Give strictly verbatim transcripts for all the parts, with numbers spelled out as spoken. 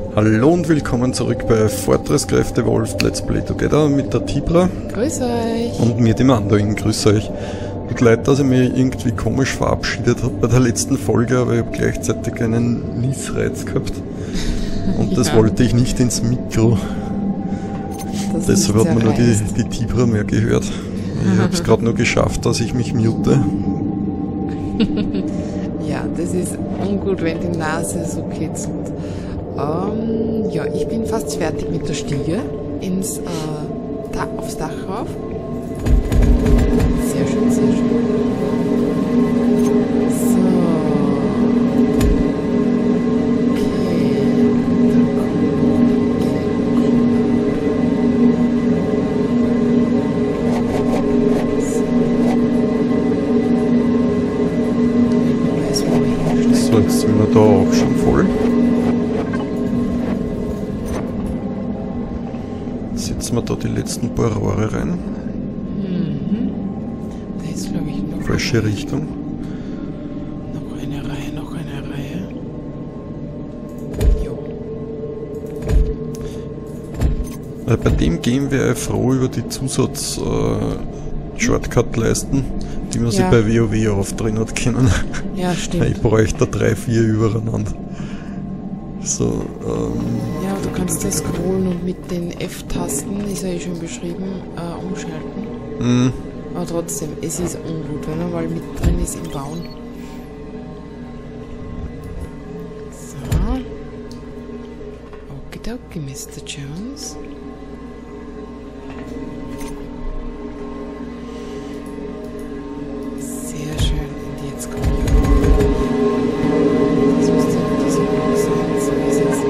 Hallo und willkommen zurück bei Fortress Craft Evolved Let's Play Together mit der Tibra. Grüß euch. Und mir, dem Andoin. Grüß euch. Tut leid, dass ich mich irgendwie komisch verabschiedet habe bei der letzten Folge, aber ich habe gleichzeitig einen Niesreiz gehabt. Und das ja. wollte ich nicht ins Mikro. Das Deshalb hat man nur die, die Tibra mehr gehört. Ich habe es gerade nur geschafft, dass ich mich mute. Ja, das ist ungut, wenn die Nase so kitzelt. Um, ja, ich bin fast fertig mit der Stiege ins, äh, da, aufs Dach rauf. Sehr schön, sehr schön. So. Okay. So, jetzt sind wir da auch schon voll. Setzen wir da die letzten paar Rohre rein. Mhm. Da ist, glaube ich, noch falsche eine, Richtung. Noch eine Reihe, noch eine Reihe. Jo. Äh, bei dem Game wäre ich froh über die Zusatz-Shortcut-Leisten, die man sich Ja. bei WoW aufdrehen hat können. Ja, stimmt. Ich bräuchte da drei, vier übereinander. So, ähm... Ja, du kannst das scrollen und mit den F-Tasten, ist ja eh schon beschrieben, äh, umschalten. Mhm. Aber trotzdem, es ist ungut, wenn man mal mit drin ist im Bauen. So. Okidoki, Mister Jones. Sehr schön. Und jetzt kommt ja. Das müsste dieser Block sein, so ist es.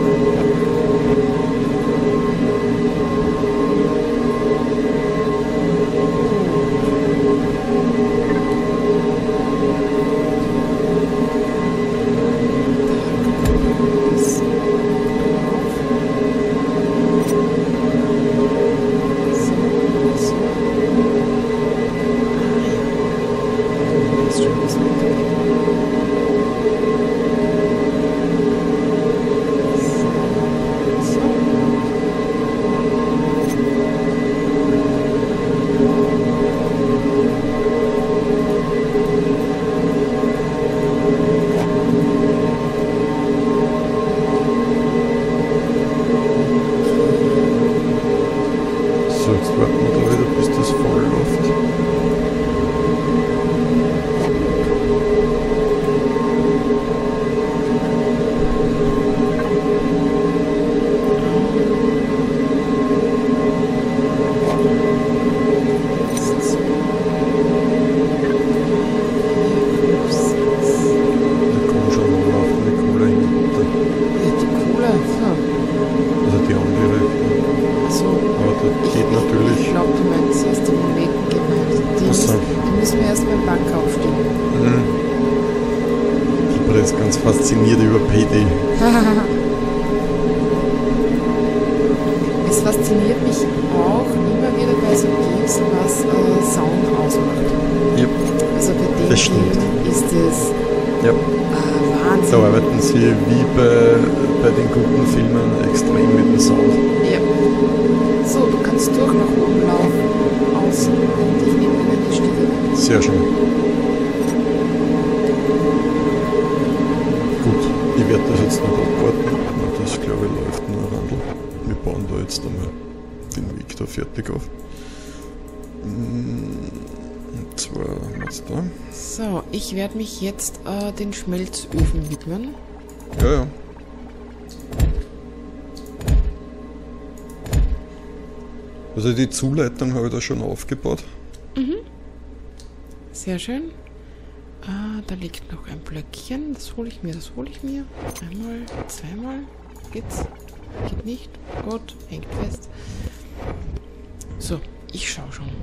Fasziniert über P D. Es fasziniert mich auch immer wieder bei so Games, was äh, Sound ausmacht. Yep. Also bei dem Game ist es yep. äh, Wahnsinn. Da arbeiten sie wie bei, bei den guten Filmen extrem mit dem Sound. Ja. So, du kannst durch nach oben laufen, außen und ich nehme mir die Stiege. Sehr schön. Gut, ich werde das jetzt noch abwarten. Das, glaube ich, läuft nur Randl. Wir bauen da jetzt einmal den Weg da fertig auf. Und zwar jetzt da. So, ich werde mich jetzt äh, den Schmelzöfen widmen. Ja, ja. Also die Zuleitung habe ich da schon aufgebaut. Mhm. Sehr schön. Ah, da liegt noch ein Blöckchen. Das hole ich mir, das hole ich mir. Einmal, zweimal. Geht's? Geht nicht. Gut, hängt fest. So, ich schaue schon.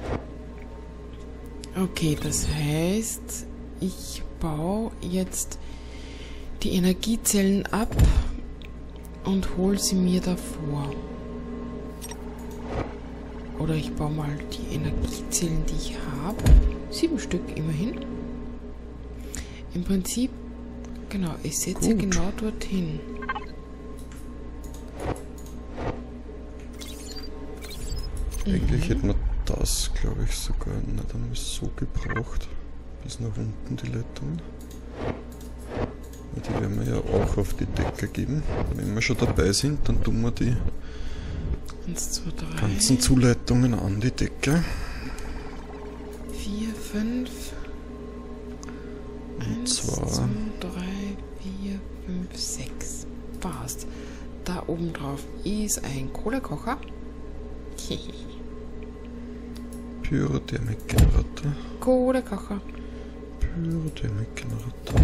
Okay, das heißt, ich baue jetzt die Energiezellen ab und hole sie mir davor. Oder ich baue mal die Energiezellen, die ich habe. Sieben Stück immerhin. Im Prinzip, genau, ich setze Gut. genau dorthin. Eigentlich hätten wir das, glaube ich, sogar nicht einmal so gebraucht. Bis nach unten die Leitungen. Die werden wir ja auch auf die Decke geben. Wenn wir schon dabei sind, dann tun wir die eins, zwei, drei. Ganzen Zuleitungen an die Decke. vier, fünf. eins, zwei, drei, vier, fünf, sechs. Passt. Da oben drauf ist ein Kohlekocher. Pyrothermikgenerator. Kohlekocher. Pyrothermikgenerator.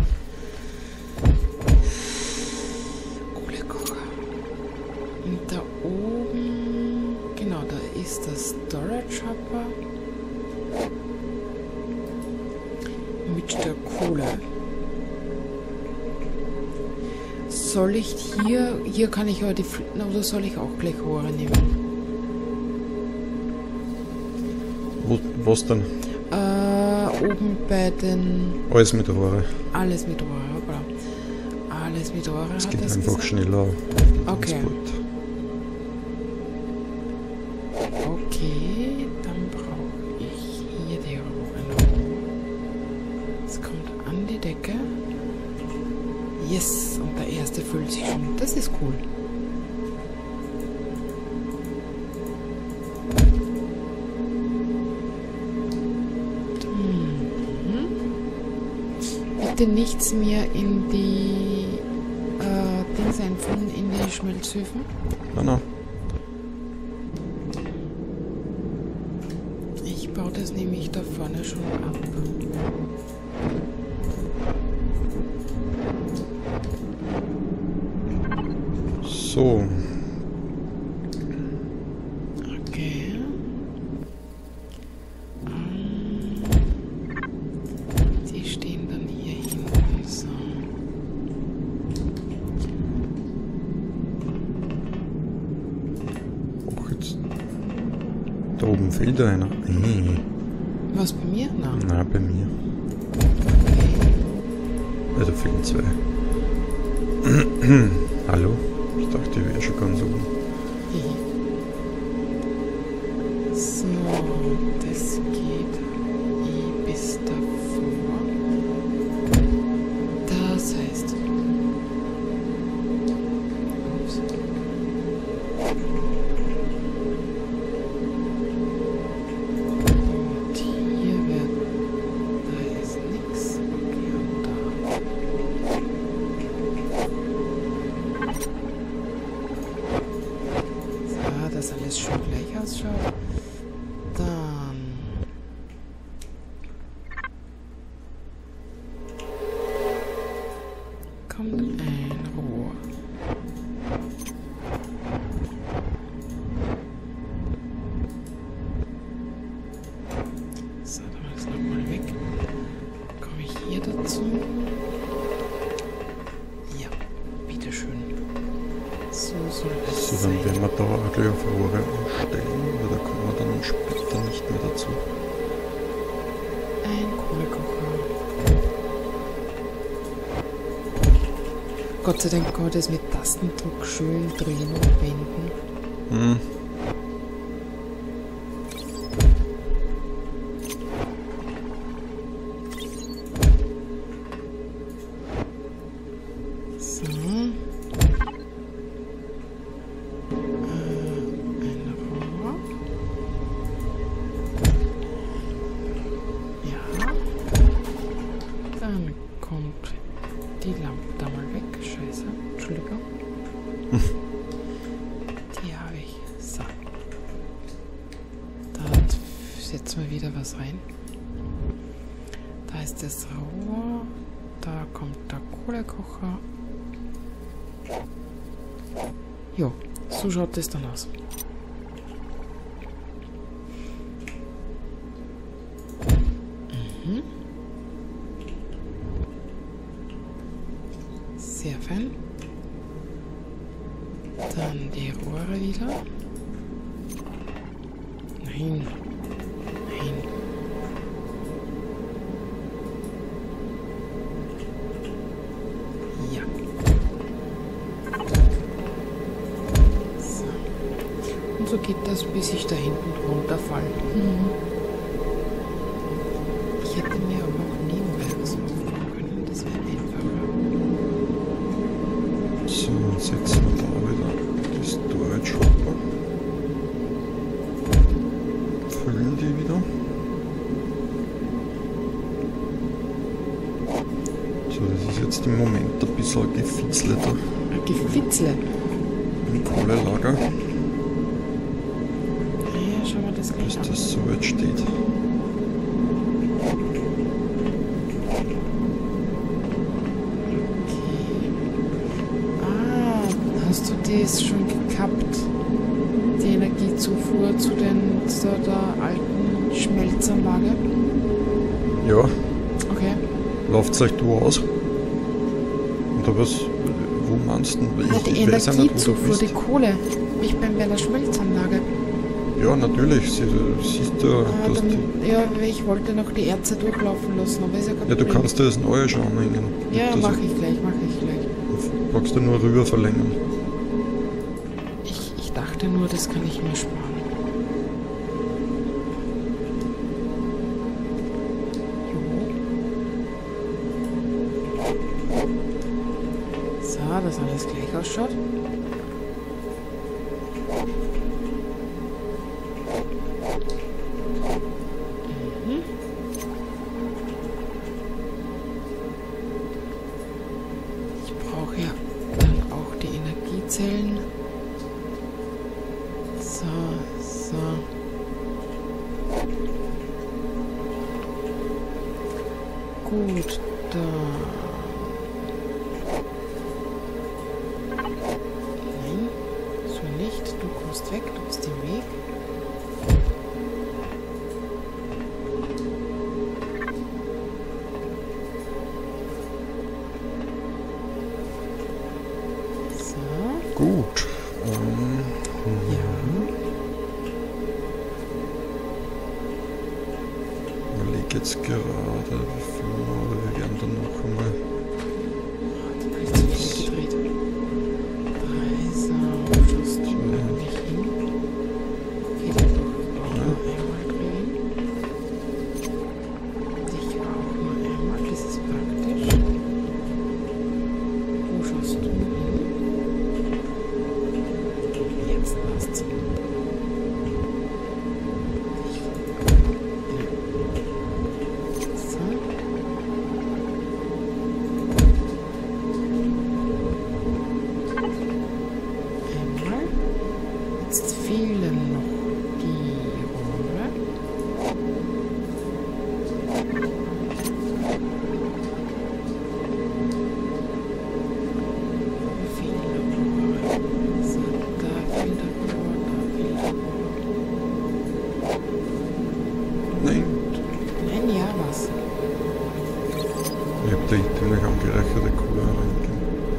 Kohlekocher. Und da oben, genau, da ist das Storage Hopper mit der Kohle. Soll ich hier, hier kann ich aber die Flitten, oder soll ich auch Blechrohre nehmen? Wo, was denn? Äh, oben bei den... Alles mit Rohre. Alles mit Rohre, hoppla. Alles mit Rohre. Es hat geht das einfach gesagt? schneller auf den Okay. Transport. Okay, dann brauche ich hier die Rohre noch. Es kommt an die Decke. Yes, und der erste füllt sich schon. Das ist cool. Mhm. Bitte nichts mehr in die äh, Dings einfüllen, in die Schmelzöfen. Nein, nein. Ich baue das nämlich da vorne schon ab. So. Okay. Ähm, die stehen dann hier hinten. So. Auch jetzt. Da oben fehlt einer. Nee. Was bei mir? Nein. Nein, bei mir. Okay. Weil da fehlen zwei. Hallo? Ich dachte, ich wäre schon ganz oben. So, das geht eh bis davor. Das heißt. Ups. Und hier wird. Da ist nichts. Okay, und da. So, dass alles schön gleich ausschaut. Dann. Kommt ein Rohr. So, dann machen wir das nochmal weg. Komme ich hier dazu? Ja, bitteschön. So soll es So, sein. dann werden wir da auch gleich auf Rohre umstellen, weil da kommen wir dann später nicht mehr dazu. Ein Kohlekocher. Gott sei Dank kann man das mit Tastendruck schön drehen und wenden. Hm. So. Äh, ein Rohr. Ja. Dann kommt die Lampe da mal weg. Scheiße. Entschuldigung. Die habe ich. So. Da setzen wir wieder was rein. Da ist das Rohr. Da kommt der Kohlekocher. Jo, so schaut das dann aus. Mhm. Sehr fein. Dann die Rohre wieder. Nein. Nein. Ja. So. Und so geht das, bis ich da hinten runterfalle. Mhm. Ich hätte mir aber auch nebenbei was aufbauen können, das wäre einfacher. So, jetzt setzen wir da wieder die Storage Hopper. Füllen die wieder. So, das ist jetzt im Moment ein bisschen ein Gefitzle da. Ein Gefitzle? Im Kohlelager. Ja, schauen wir das gleich Bis an. das so weit steht. Ah, hast du das schon gekappt? Die Energiezufuhr zu, den, zu der alten Schmelzanlage? Ja, Okay. läuft es euch du aus? Oder was? Wo meinst du? Ja, Ich, die ich weiß ja nicht, wo du Energiezufuhr, die bist. Kohle. Ich bin bei der Schmelzanlage. Ja, natürlich. Sie, siehst du, Ah, dass dann, die, ja, ich wollte noch die Erze durchlaufen lassen, aber ist ja kein ja, du Problem. kannst dir das neue schon anhängen. Ja, das, mache ich gleich, mache ich gleich. Du brauchst du nur rüber verlängern. Ich, ich dachte nur, das kann ich mir sparen. Jo. So, dass alles gleich ausschaut. Mhm. Ich brauche ja dann auch die Energiezellen. So, so. Gut, da. Nein, so nicht. Du kommst weg, du bist im Weg. So, Gut. Ähm, ja. Ich überlege jetzt gerade, wie viel oder wir werden dann noch einmal. Da habe ich zu viel gedreht. Drei, so, schaust du nicht hin. Okay, dann doch auch nur einmal drehen. Dich auch nur einmal, das ist praktisch. Wo schaust du hin? Jetzt passt's. So. Einmal. Jetzt fehlen noch die Rohre. Wie viele Rohre? So, da fehlt ein Rohr, da fehlt ein Rohr. Nein, Nein, ja, was? ich habe da ziemlich angereicherte Kohle reingegeben.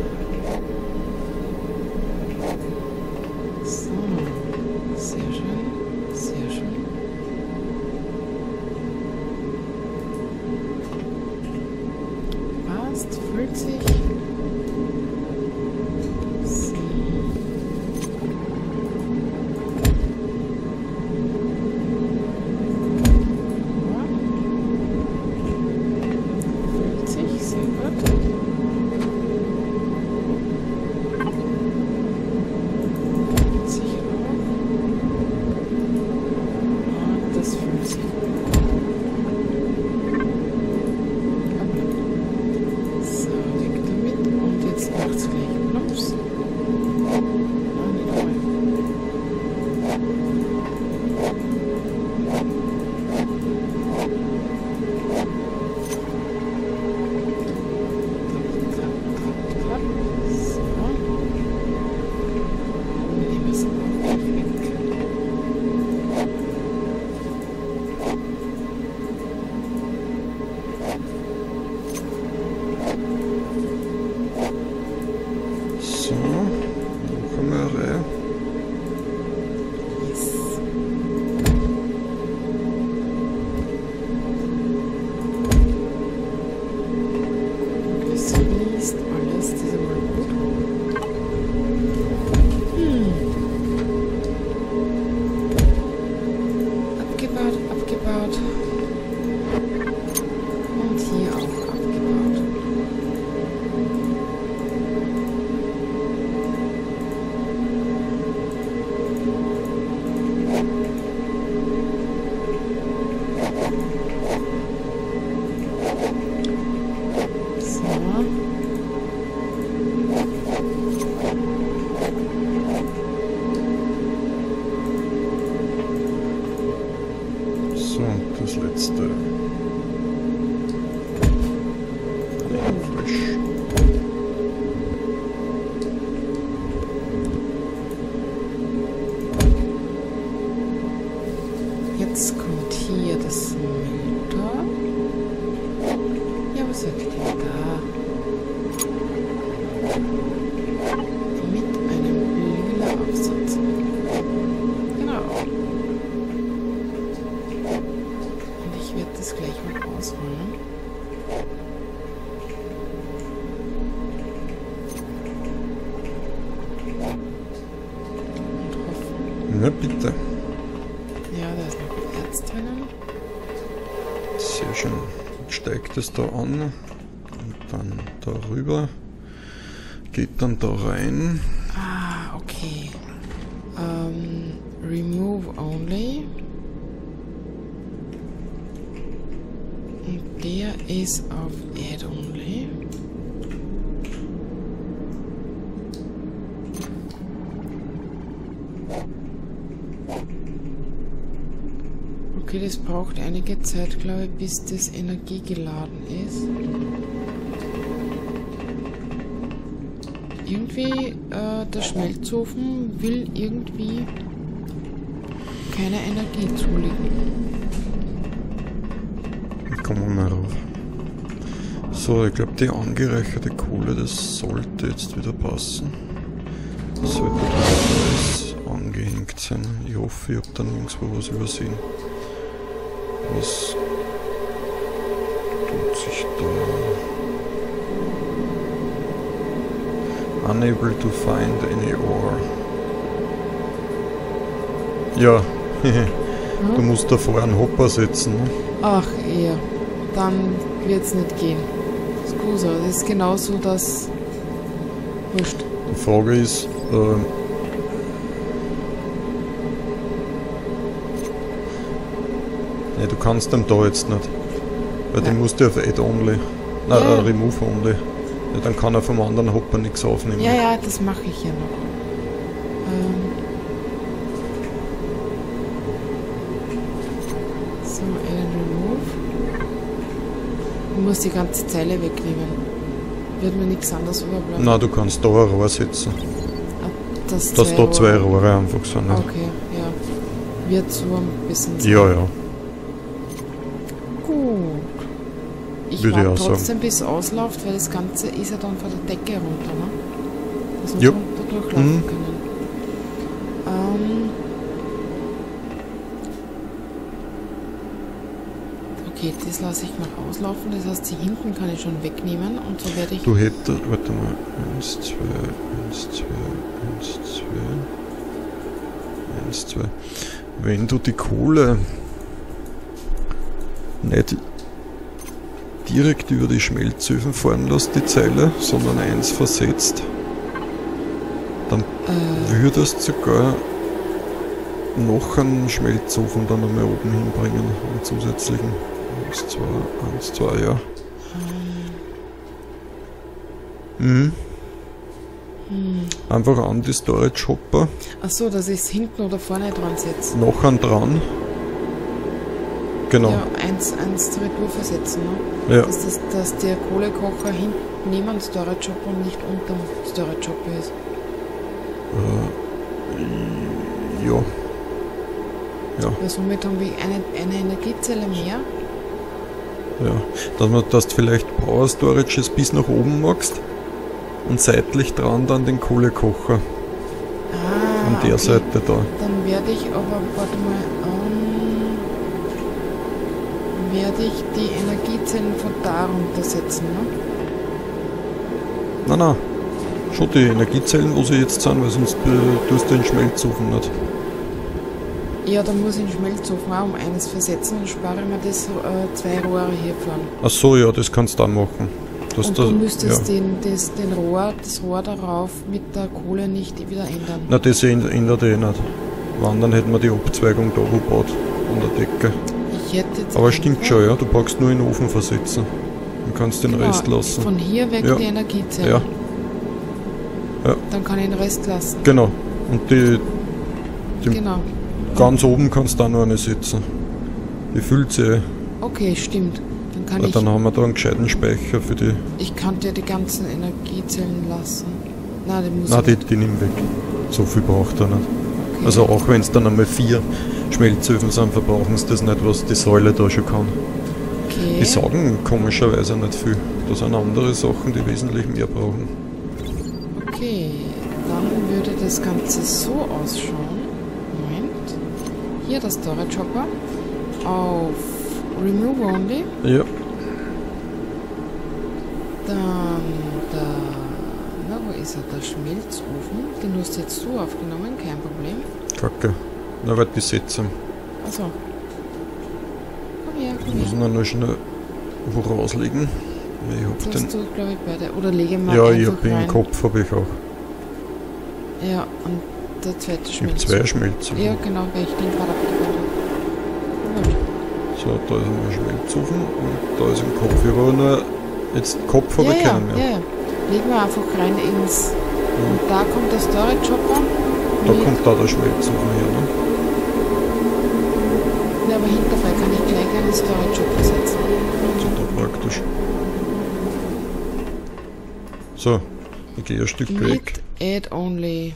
So, sehr schön, sehr schön. Passt, füllt sich. So. Ja. Füllt sich, sehr gut. das letzte. Flash. Jetzt kommt hier das Motor. Ja, was sagt ihr da? Mit einem lila Aufsatz. Genau. Und ich werde das gleich mal ausrollen. Und hoffen. Na bitte. Ja, da ist noch Erz drinnen. Sehr schön. Jetzt steigt es da an und dann darüber. Geht dann da rein. Ah, okay. Ähm, remove only. Und der ist auf add only. Okay, das braucht einige Zeit, glaube ich, bis das Energie geladen ist. Irgendwie, äh, der Schmelzofen will irgendwie keine Energie zulegen. Kommen wir mal rauf. So, ich glaube, die angereicherte Kohle, das sollte jetzt wieder passen. Das sollte alles angehängt sein. Ich hoffe, ich habe da nirgendwo was übersehen. Was tut sich da? Unable to find any ore. Ja, Hm? du musst davor einen Hopper setzen. Ne? Ach, ja. Dann wird's nicht gehen. Scusa, das ist genauso das... Wurscht. Die Frage ist, äh, ne, du kannst dem da jetzt nicht. Weil Nein. den musst du auf Add Only. Nein, Ja. äh, Remove Only. Ja, dann kann er vom anderen Hopper nichts aufnehmen. Ja, ja, das mache ich ja noch. Ähm. So, einen Remove. Ich muss die ganze Zeile wegnehmen. Wird mir nichts anderes überbleiben. Nein, du kannst da ein Rohr setzen. Ah, das Dass da zwei Rohre. Rohre einfach sind. Ne? Okay, ja. Wird so ein bisschen sein. Ja, ja. Gut. Ich Würde ich warte auch sagen. trotzdem bis es ausläuft, weil das Ganze ist ja dann von der Decke runter, ne? Das muss Ja. man da durchlaufen Mhm. können. Ähm. Okay, das lasse ich noch auslaufen. Das heißt, die hinten kann ich schon wegnehmen und so werde ich... Du hättest, warte mal, eins, zwei, eins, zwei, eins, zwei, eins, zwei. Wenn du die Kohle nicht direkt über die Schmelzöfen fahren lässt, die Zeile, sondern eins versetzt, dann Äh, würdest du sogar noch einen Schmelzofen dann einmal oben hinbringen, einen zusätzlichen. Eins, zwei, eins, zwei, ja. Mhm. hm. Einfach an die Storage Hopper, Achso, dass ich es hinten oder vorne dran setze. noch einen dran. Genau, Ja, eins, eins Retour versetzen, ne? ja. Dass, das, dass der Kohlekocher hinten neben dem Storage Hopper und nicht unterm Storage Hopper ist. Äh, ja. Ja, Weil somit haben wir eine, eine Energiezelle mehr. ja. Dass man das vielleicht Power Storages bis nach oben machst und seitlich dran dann den Kohlekocher Ah, an der okay. Seite da. Dann werde ich aber, warte mal, ähm, werde ich die Energiezellen von da runtersetzen, ne? Nein, nein. Schon die Energiezellen, wo sie jetzt sind, weil sonst äh, tust du den Schmelzofen nicht. Ja, dann muss ich den Schmelzofen auch um eines versetzen und spare mir das äh, zwei Rohre hier vorne. Ach so, ja, das kannst du dann machen. Dass Und das, du müsstest ja. den, das, den Rohr, das Rohr darauf mit der Kohle nicht wieder ändern. Na, das ändert eh nicht. Wann, dann hätten wir die Abzweigung da gebaut, an der Decke. Ich hätte jetzt Aber einfach- stimmt schon, ja, du packst nur in den Ofen versetzen. Dann kannst du den Genau, Rest lassen. Von hier weg Ja. die Energiezelle. Ja. Ja. Dann kann ich den Rest lassen. Genau. Und die, die Genau. ganz oben kannst du auch noch eine setzen. Die füllt sie. Okay, stimmt. Dann kann Weil ich... dann haben wir da einen gescheiten Speicher für die... Ich kann dir die ganzen Energiezellen lassen. Nein, die muss Nein, die, ich... die nimm weg. So viel braucht er nicht. Okay. Also auch wenn es dann einmal vier Schmelzöfen sind, verbrauchen sie das nicht, was die Säule da schon kann. Okay. Die saugen komischerweise nicht viel. Da sind andere Sachen, die wesentlich mehr brauchen. Okay, dann würde das Ganze so ausschauen. Moment. Hier der Storage Hopper. Auf Remove Only. Ja. Dann der... Na, wo ist er? Der Schmelzofen. Den hast du jetzt so aufgenommen, kein Problem. Kacke. Na, weil die setzen. Achso. Komm her, komm Muss her. man nur schnell wo rauslegen. Ich hab Das den. hast du, glaube ich, beide. Oder lege mal Ja, ich einfach hab den rein. im Kopf, habe ich auch. Ja, und der zweite Es gibt Schmelzofen. zwei Schmelzofen. Ja, genau, weil ich den gerade abgebaut habe. So, da ist ein Schmelzofen und da ist ein Kopf. Ich habe aber nur jetzt Kopf habe Ja, ich ja, keinen mehr. ja, ja. Legen wir einfach rein ins... Ja. Und da kommt der Storage Hopper. Da mit- kommt da der Schmelzofen her, ne? Ja, aber hinterbei kann ich gleich einen Storage Hopper setzen. So da praktisch. So, ich gehe ein Stück weg. Mit Add Only.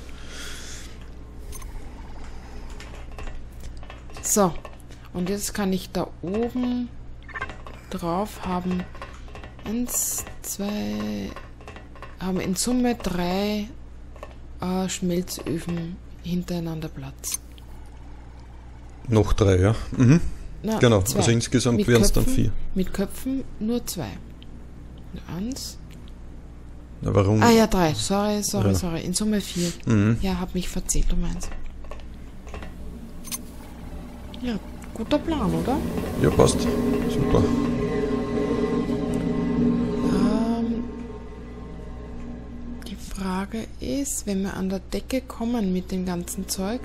So, und jetzt kann ich da oben drauf haben eins, zwei, haben in Summe drei äh, Schmelzöfen hintereinander Platz. Noch drei, ja. Mhm. Na, Genau, zwei. also insgesamt Mit wären es dann Köpfen- vier. Mit Köpfen nur zwei. Eins. Na, warum? Ah ja, drei. Sorry, sorry, Ja. sorry. In Summe vier. Mhm. Ja, hab mich verzählt um eins. Ja, guter Plan, oder? Ja, passt. Super. Ähm, die Frage ist, wenn wir an der Decke kommen mit dem ganzen Zeug.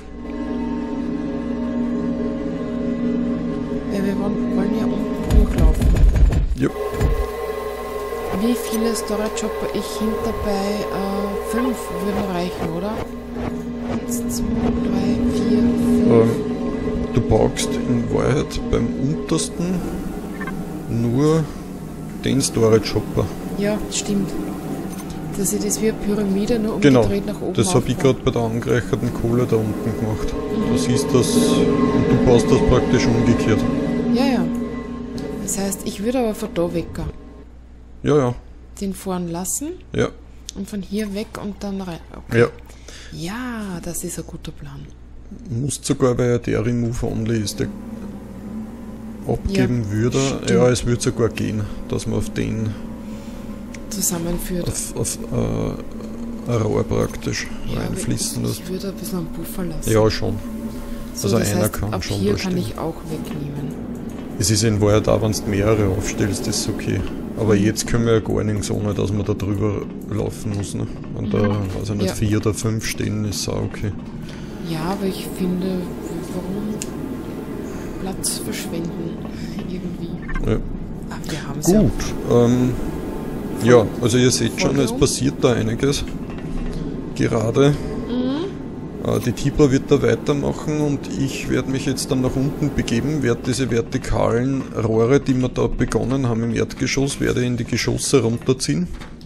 Weil wir wollen, wollen ja unten hochlaufen. Ja. Wie viele Storage Hopper ich hinterbei? Äh, fünf würden reichen, oder? Eins, zwei, drei, vier, fünf. Ähm, du brauchst in Wahrheit beim untersten nur den Storage Hopper. Ja, stimmt. Dass ich das wie eine Pyramide nur Genau, umgedreht nach oben das habe ich aufbaue. gerade bei der angereicherten Kohle da unten gemacht. Du siehst das und du baust das praktisch umgekehrt. Ja, ja. Das heißt, ich würde aber von da weg Ja, ja, den fahren lassen ja, und von hier weg und dann rein. Okay. ja. Ja, das ist ein guter Plan. Musst sogar, weil der Remove Only ist, der abgeben Ja, würde. stimmt. Ja, es würde sogar gehen, dass man auf den, Zusammenführt. auf, auf äh, ein Rohr praktisch Ja, aber reinfließen ich, lässt. ich würde ein bisschen einen Puffer lassen. Ja, schon. so, also das einer heißt, kann ab schon hier da kann stehen. ich auch wegnehmen. Es ist in Wahrheit auch, wenn du mehrere aufstellst, ist okay. Aber jetzt können wir ja gar nichts, ohne dass man da drüber laufen muss. Ne? Wenn da, also nicht Ja. vier oder fünf stehen, ist auch okay. Ja, aber ich finde, warum Platz verschwenden irgendwie? Ja. Ah, wir haben es ja. Gut. Ähm, ja, also ihr seht schon, es Vollkommen. passiert da einiges. Gerade. Äh, die Tibra wird da weitermachen und ich werde mich jetzt dann nach unten begeben, werde diese vertikalen Rohre, die wir da begonnen haben im Erdgeschoss, werde in die Geschosse runterziehen.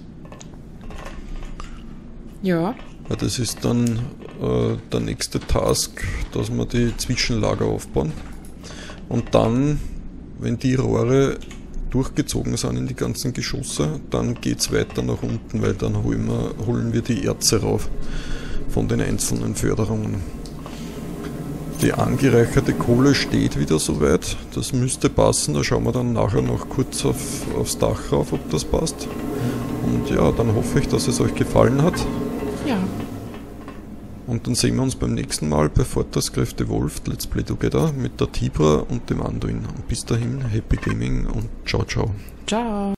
Ja, Ja, das ist dann äh, der nächste Task, dass wir die Zwischenlager aufbauen. Und dann, wenn die Rohre durchgezogen sind in die ganzen Geschosse, dann geht es weiter nach unten, weil dann holen wir, holen wir die Erze rauf von den einzelnen Förderungen. Die angereicherte Kohle steht wieder soweit, das müsste passen, da schauen wir dann nachher noch kurz auf, aufs Dach rauf, ob das passt. Und ja, dann hoffe ich, dass es euch gefallen hat. ja. Und dann sehen wir uns beim nächsten Mal bei Fortress-Craft Evolved Let's Play Together mit der Tibra und dem Anduin. Und bis dahin, Happy Gaming und ciao ciao. Ciao.